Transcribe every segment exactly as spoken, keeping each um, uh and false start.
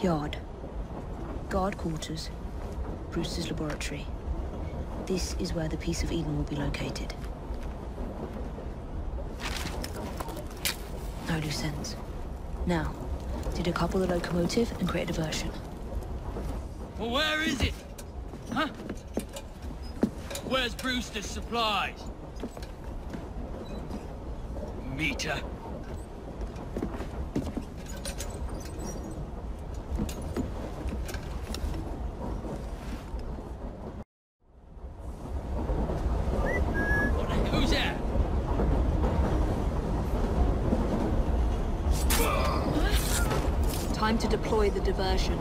Yard. Guard quarters. Brewster's laboratory. This is where the piece of Eden will be located. No loose ends. Now, to decouple the locomotive and create a diversion. Well, where is it? Huh? Where's Brewster's supplies? Meter. Who's that? Time to deploy the diversion.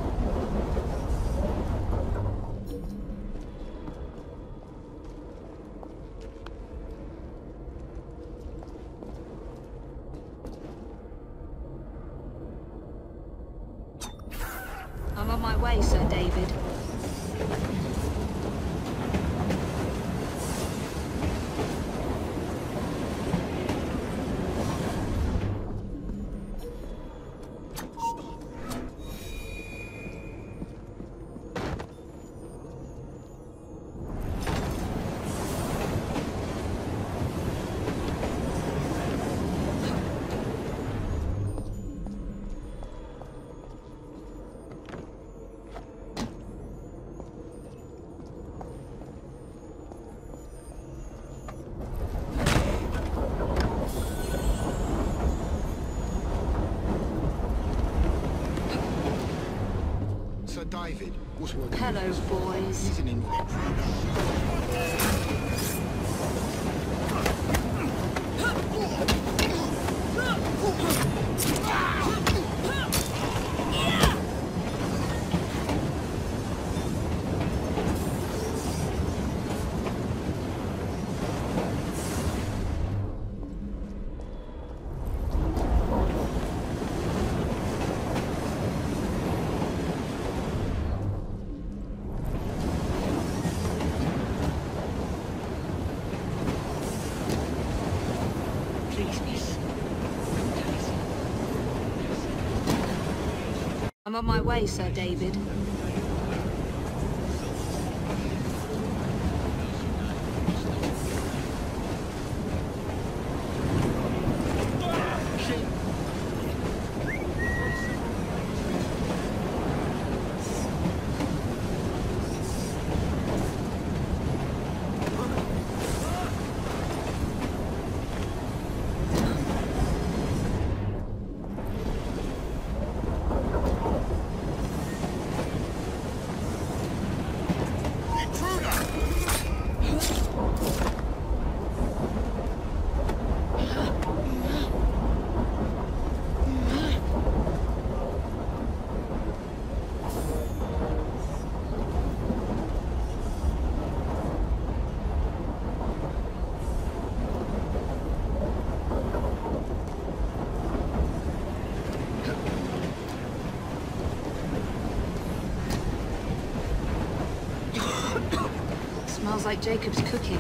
I'm on my way, Sir David. David was working. Hello, boys. He's an I'm on my way, Sir David. Smells like Jacob's cooking.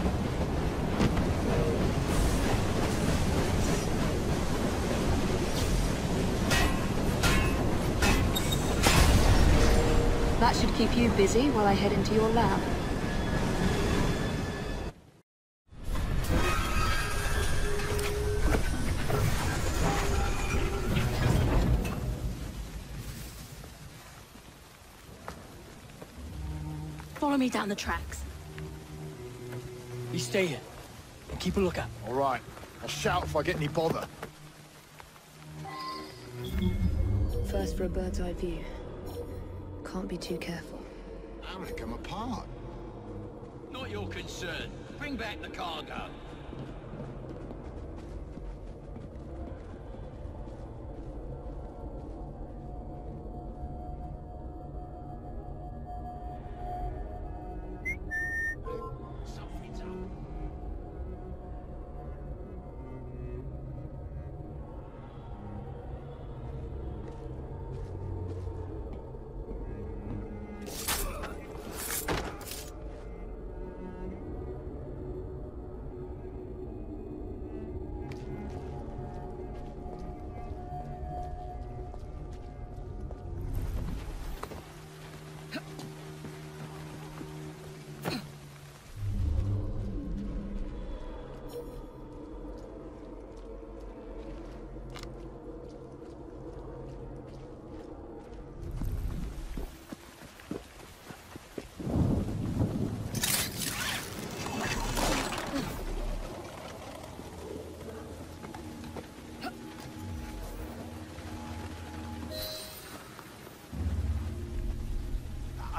That should keep you busy while I head into your lab. Follow me down the tracks. You stay here and keep a lookout. All right. I'll shout if I get any bother. First for a bird's eye view. Can't be too careful. How would it come apart? Not your concern. Bring back the cargo.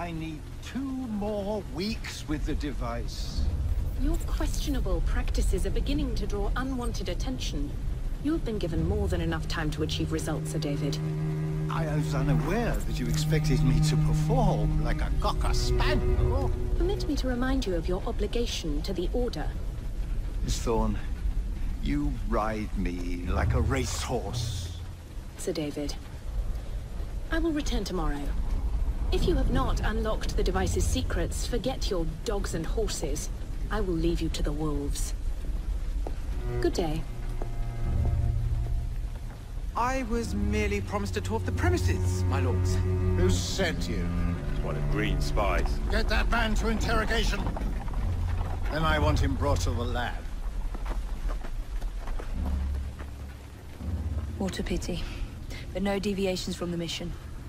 I need two more weeks with the device. Your questionable practices are beginning to draw unwanted attention. You have been given more than enough time to achieve results, Sir David. I was unaware that you expected me to perform like a cocker spaniel. Permit me to remind you of your obligation to the Order. Miss Thorne, you ride me like a racehorse. Sir David, I will return tomorrow. If you have not unlocked the device's secrets, forget your dogs and horses. I will leave you to the wolves. Good day. I was merely promised a tour of the premises, my lords. Who sent you? It's one of Green's spies. Get that man to interrogation. Then I want him brought to the lab. What a pity. But no deviations from the mission.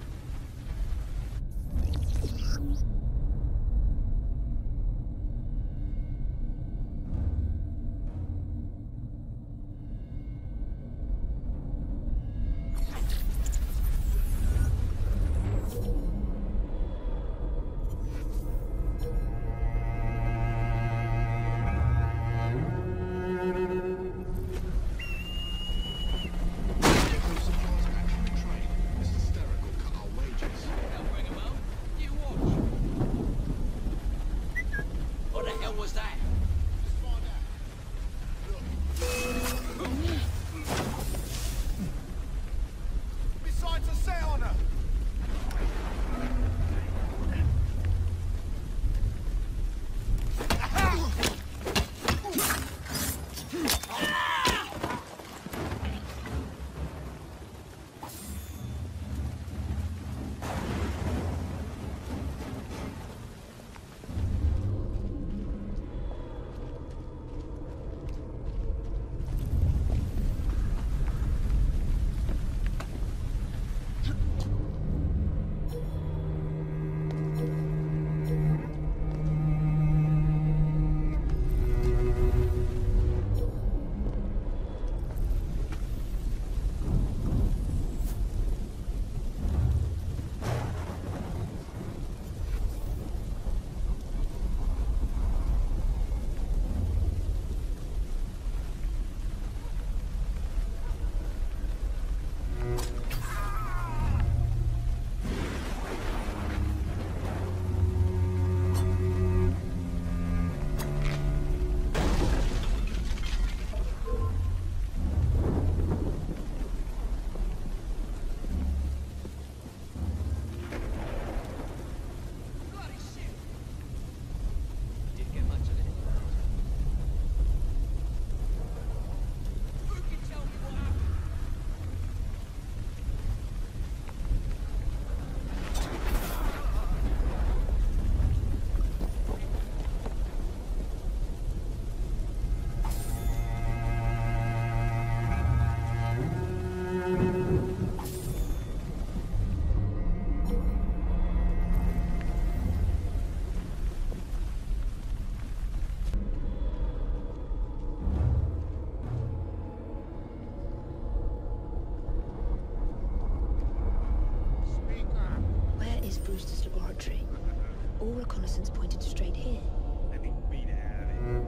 Brewster's laboratory. All reconnaissance pointed straight here. Let me beat it out of it.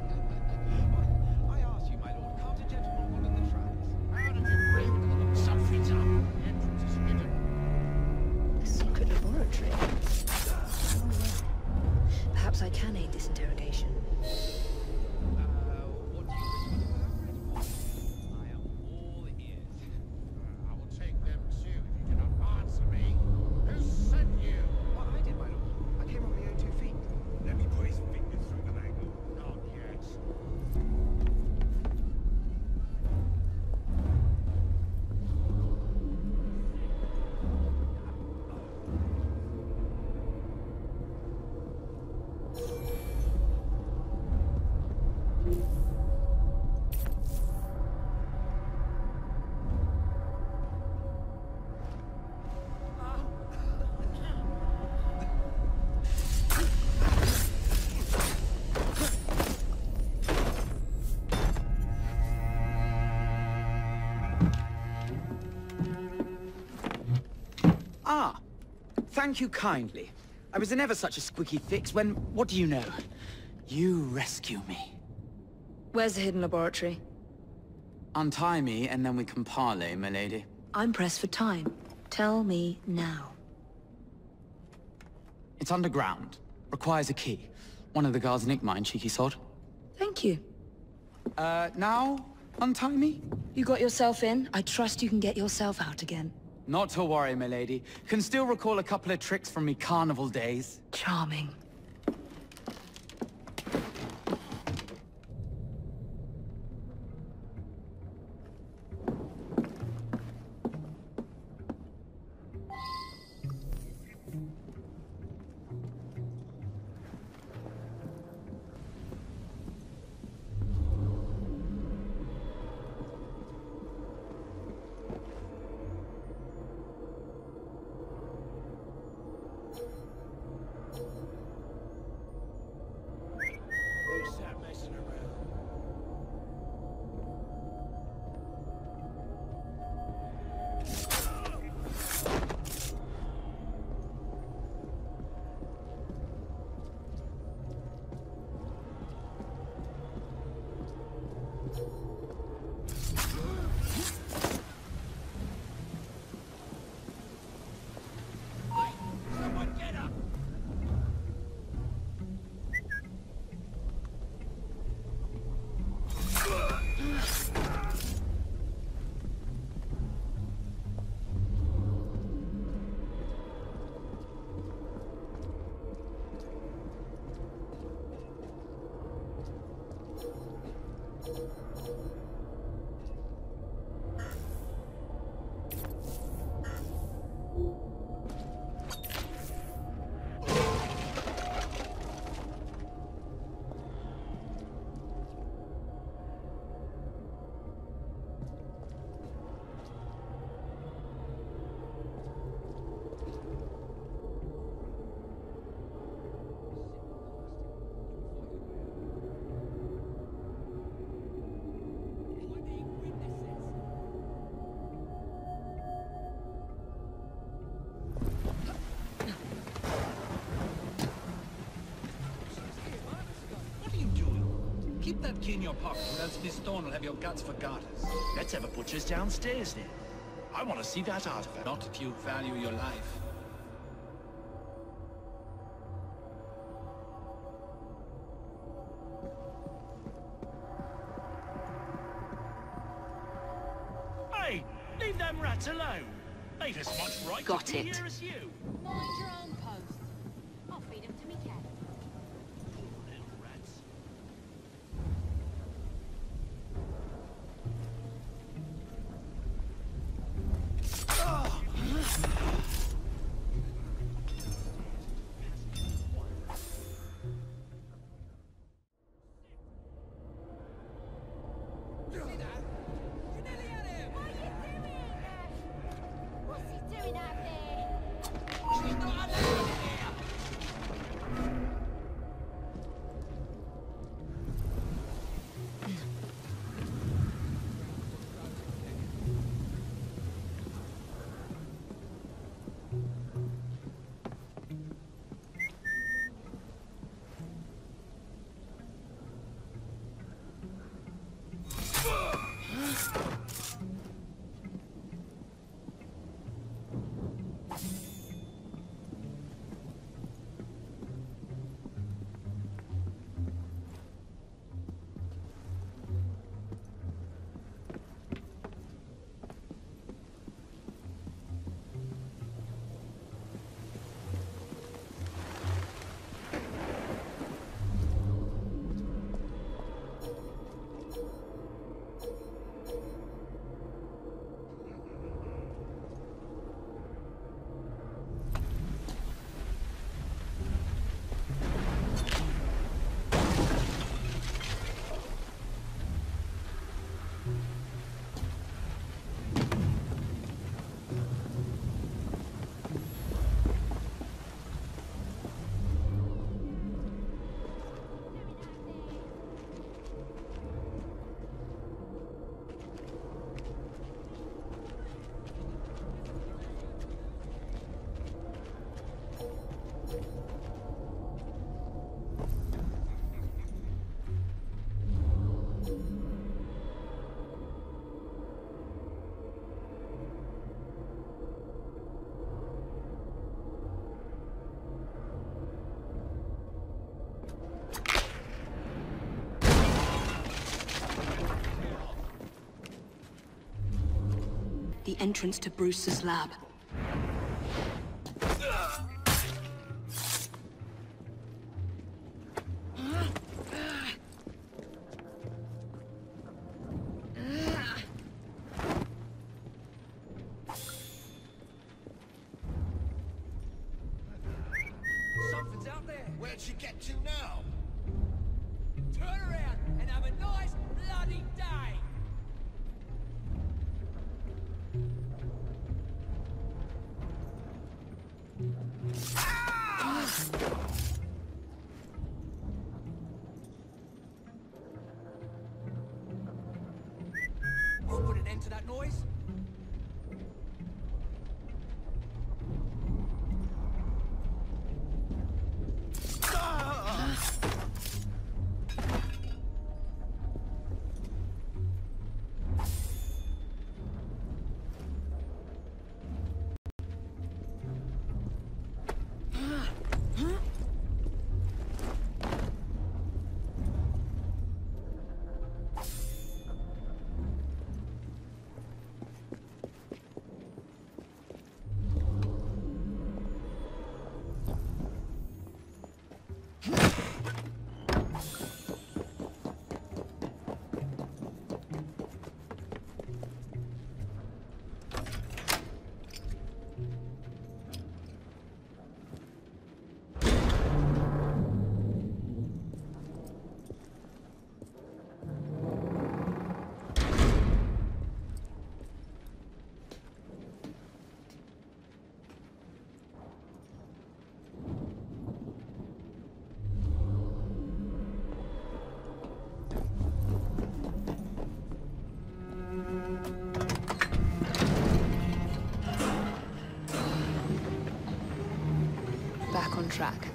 I ask you, my lord, can't a gentleman follow the tracks? How did you bring something's up? The entrance is hidden. A secret laboratory. Oh, yeah. Perhaps I can aid this interrogation. Uh, what do you wish for the word? I am all ears. I will take them too if you do not answer me. Who sent you? What I did, my lord. I came on my own two feet. Let me put his fingers through the mangle. Not yet. Ah, thank you kindly. I was in ever such a squeaky fix when, what do you know? You rescue me. Where's the hidden laboratory? Untie me, and then we can parley, my lady. I'm pressed for time. Tell me now. It's underground. Requires a key. One of the guards nicked mine, cheeky sod. Thank you. Uh, now? Untie me? You got yourself in. I trust you can get yourself out again. Not to worry, my lady. Can still recall a couple of tricks from me carnival days. Charming. Who's that messing around? Someone get up! What are you doing? Keep that key in your pocket, or else Miss Thorne will have your guts for garters. Let's have a butcher's downstairs then. I want to see that artifact. Not if you value your life. Hey, leave them rats alone. They've as much right Got to be it. here as you. Mind your own post. I'll feed him to me cat. Little rats. What's he doing out there? She's not allowed here! Ugh! The entrance to Bruce's lab. Something's out there. Where'd she get to now? Turn around and have a nice bloody day. We'll put an end to that noise. Back on track.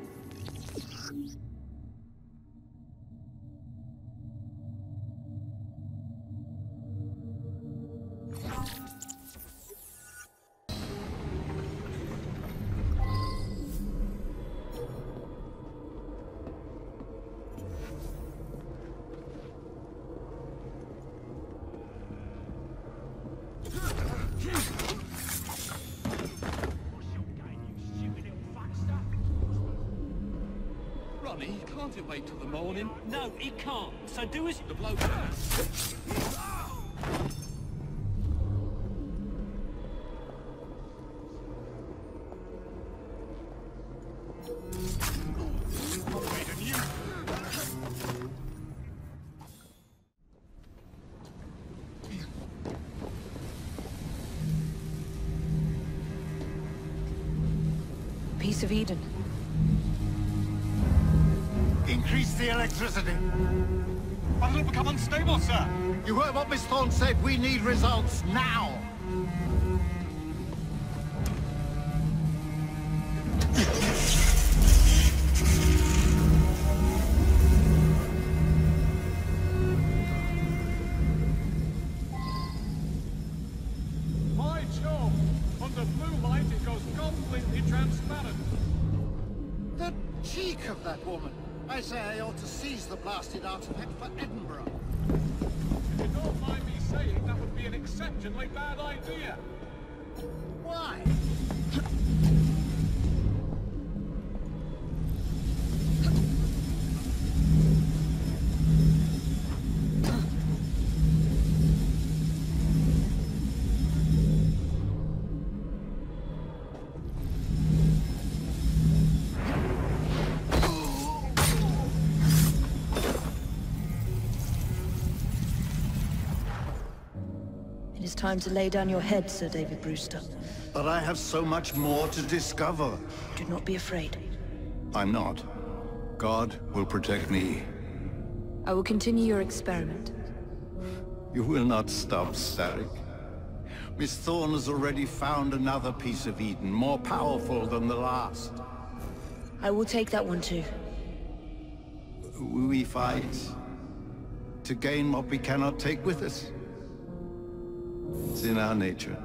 Ronnie, can't it wait till the morning? No, it can't. So do as the bloke. Piece of Eden. Increase the electricity. But it'll become unstable, sir. You heard what Miss Thorne said. We need results now. My job. Under blue light, it goes completely transparent. The cheek of that woman. I say I ought to seize the blasted artifact for Edinburgh. If you don't mind me saying, that would be an exceptionally bad idea. Why? It is time to lay down your head, Sir David Brewster. But I have so much more to discover. Do not be afraid. I'm not. God will protect me. I will continue your experiment. You will not stop, Starrick. Miss Thorne has already found another piece of Eden, more powerful than the last. I will take that one too. We fight to gain what we cannot take with us. It's in our nature.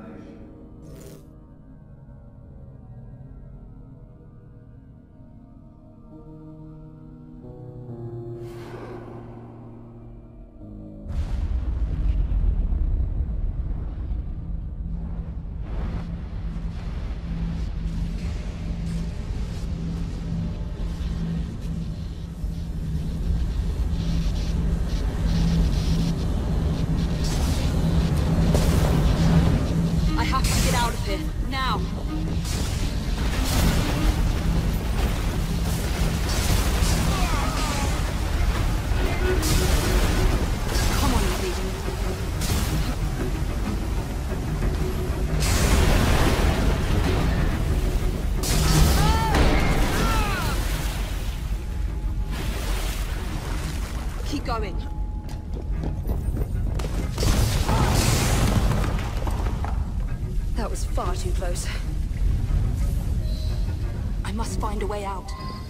far too close. I must find a way out.